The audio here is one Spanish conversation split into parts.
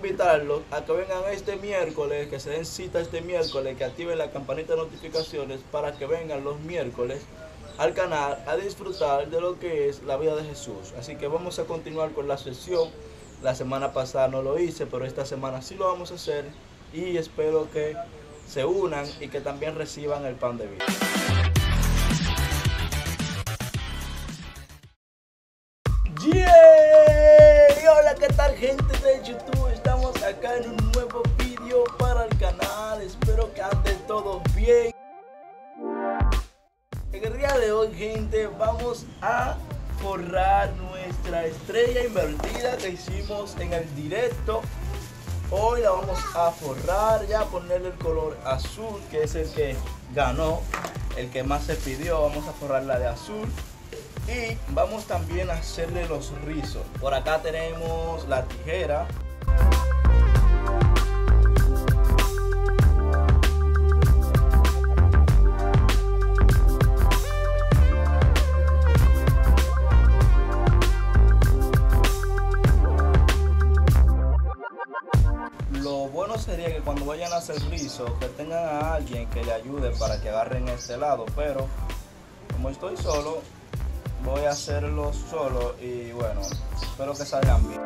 invitarlos a que vengan este miércoles, que se den cita este miércoles, que activen la campanita de notificaciones para que vengan los miércoles al canal a disfrutar de lo que es la vida de Jesús. Así que vamos a continuar con la sesión. La semana pasada no lo hice, pero esta semana sí lo vamos a hacer y espero que se unan y que también reciban el pan de vida. ¡Yeah! Hola, ¿qué tal, gente de YouTube? Estamos acá en un nuevo vídeo para el canal. Espero que anden todos bien. En el día de hoy, gente, vamos a forrar nuestra estrella invertida que hicimos en el directo. Hoy la vamos a forrar, ya ponerle el color azul, que es el que ganó, el que más se pidió. Vamos a forrarla de azul. Y vamos también a hacerle los rizos. Por acá tenemos la tijera. Lo bueno sería que cuando vayan a hacer rizos, que tengan a alguien que le ayude para que agarren este lado. Pero como estoy solo, voy a hacerlo solo y bueno, espero que salgan bien.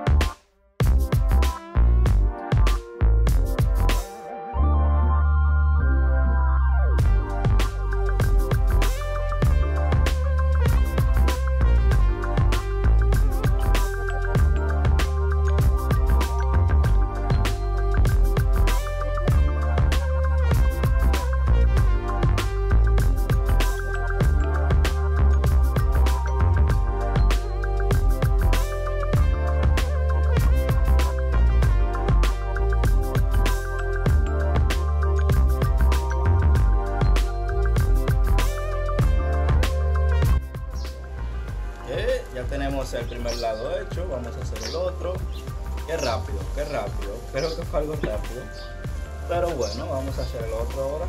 Ya tenemos el primer lado hecho, vamos a hacer el otro. Qué rápido, espero que fue algo rápido. Pero bueno, vamos a hacer el otro ahora.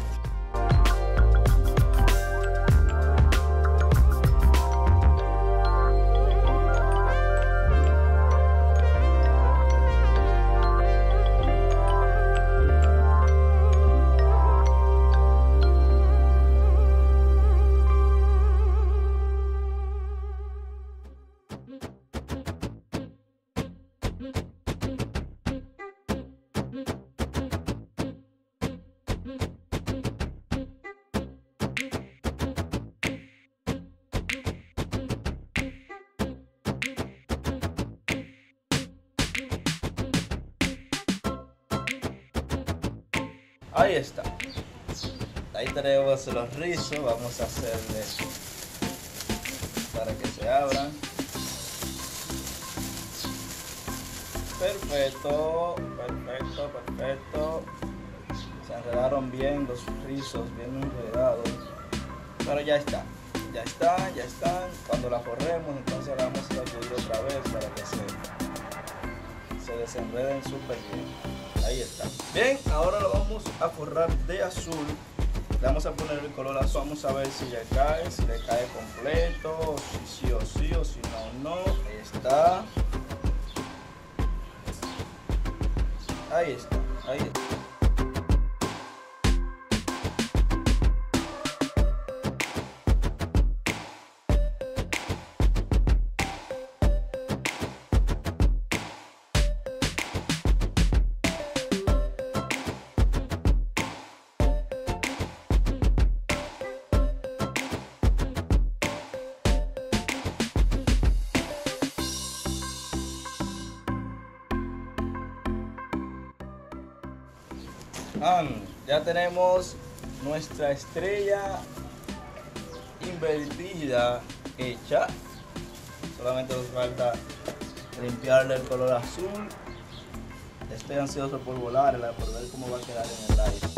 Ahí está. Ahí tenemos los rizos. Vamos a hacerle para que se abran. Perfecto. Se enredaron bien los rizos, bien enredados. Pero ya están. Cuando la forremos, entonces la vamos a sacudir otra vez para que se desenreden súper bien. Ahí está. Bien, ahora lo vamos a forrar de azul. Le vamos a poner el color azul. Vamos a ver si le cae completo, si sí o sí, o si no, no. Ahí está. Ahí está. Ya tenemos nuestra estrella invertida hecha. Solamente nos falta limpiarle el color azul. Estoy ansioso por volarla, por ver cómo va a quedar en el aire.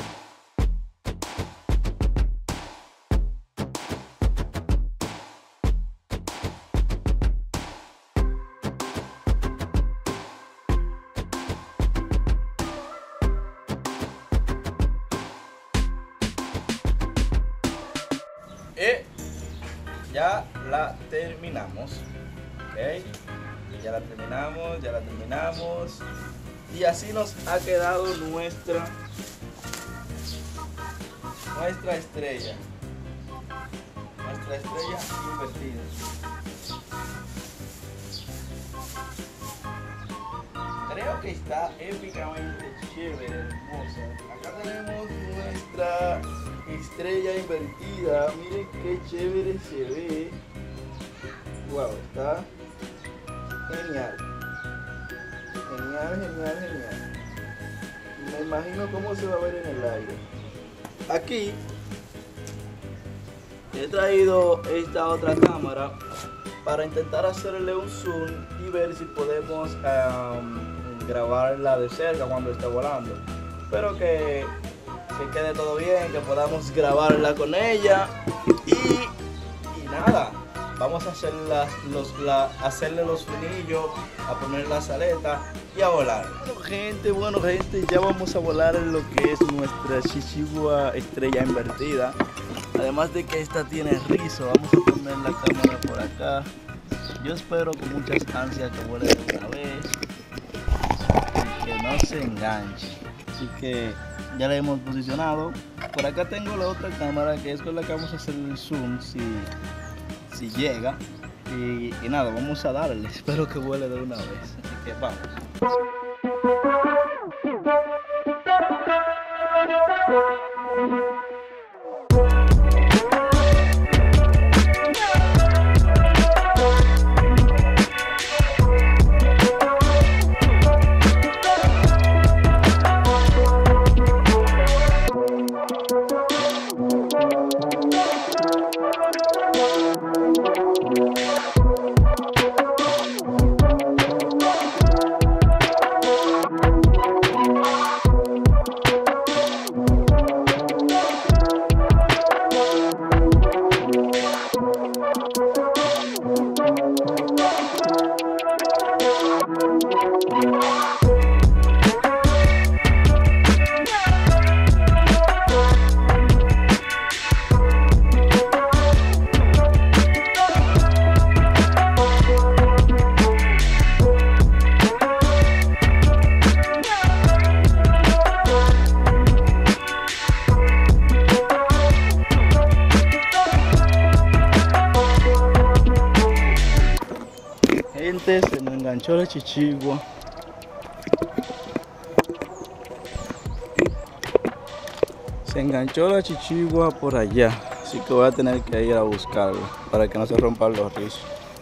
Ya la terminamos, ¿ok? Ya la terminamos. Y así nos ha quedado nuestra estrella. Nuestra estrella invertida. Creo que está épicamente chévere, hermosa. Acá tenemos nuestra estrella invertida. Miren qué chévere se ve. Wow, está genial. Genial. Me imagino cómo se va a ver en el aire. Aquí he traído esta otra cámara para intentar hacerle un zoom y ver si podemos grabarla de cerca cuando esté volando. Espero que quede todo bien, que podamos grabarla con ella y nada. Vamos a hacerle los frenillos, a poner las aletas y a volar. Bueno gente, ya vamos a volar en lo que es nuestra Chichigua estrella invertida. Además de que esta tiene rizo, vamos a poner la cámara por acá. Yo espero con muchas ansias que vuele de una vez y que no se enganche. Así que ya la hemos posicionado. Por acá tengo la otra cámara que es con la que vamos a hacer el zoom si llega. Y nada, vamos a darle. Espero que vuele de una vez. Así que vamos. Se me enganchó la chichigua. Se enganchó la chichigua por allá, así que voy a tener que ir a buscarla para que no se rompan los rizos.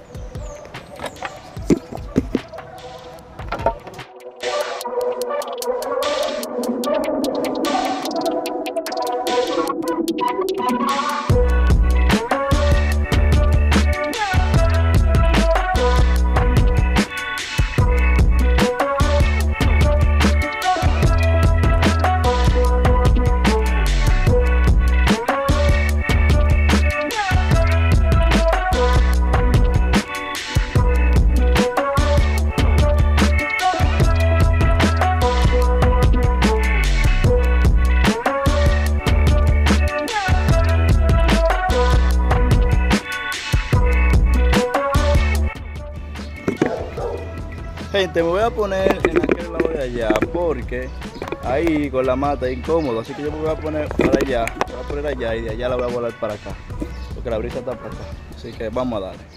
Gente, me voy a poner en aquel lado de allá porque ahí con la mata es incómodo, así que yo me voy a poner para allá, me voy a poner allá y de allá la voy a volar para acá, porque la brisa está para acá, así que vamos a darle.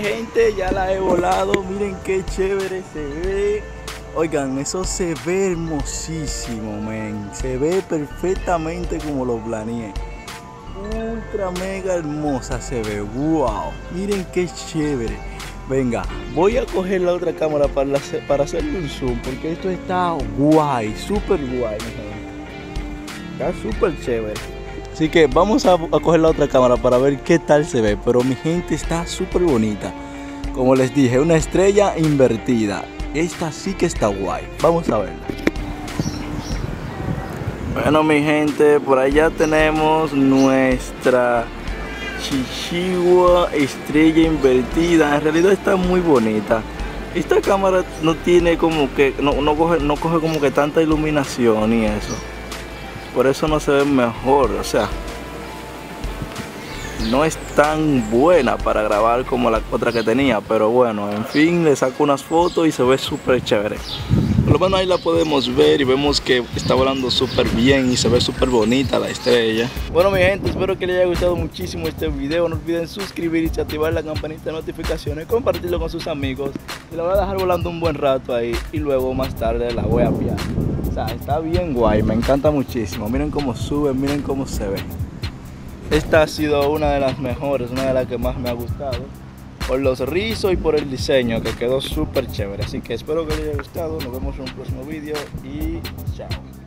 gente, ya la he volado. Miren qué chévere se ve. Oigan, eso se ve hermosísimo, men. Se ve perfectamente como lo planeé. Ultra mega hermosa se ve. Wow, miren qué chévere. Venga, voy a coger la otra cámara para hacerle un zoom, porque esto está guay, súper guay, mi gente. Está súper chévere. Así que vamos a coger la otra cámara para ver qué tal se ve. Pero mi gente, está súper bonita. Como les dije, una estrella invertida. Esta sí que está guay. Vamos a verla. Bueno, mi gente, por allá tenemos nuestra Chichihua estrella invertida. En realidad está muy bonita. Esta cámara no tiene como que, no coge como que tanta iluminación y eso. Por eso no se ve mejor, o sea, no es tan buena para grabar como la otra que tenía, pero bueno, en fin, le saco unas fotos y se ve súper chévere. Por lo menos ahí la podemos ver y vemos que está volando súper bien y se ve súper bonita la estrella. Bueno, mi gente, espero que les haya gustado muchísimo este video. No olviden suscribirse, activar la campanita de notificaciones, compartirlo con sus amigos. Y la voy a dejar volando un buen rato ahí y luego más tarde la voy a pillar. O sea, está bien guay, me encanta muchísimo. Miren cómo sube, miren cómo se ve. Esta ha sido una de las mejores, una de las que más me ha gustado. Por los rizos y por el diseño, que quedó súper chévere. Así que espero que les haya gustado. Nos vemos en un próximo video y chao.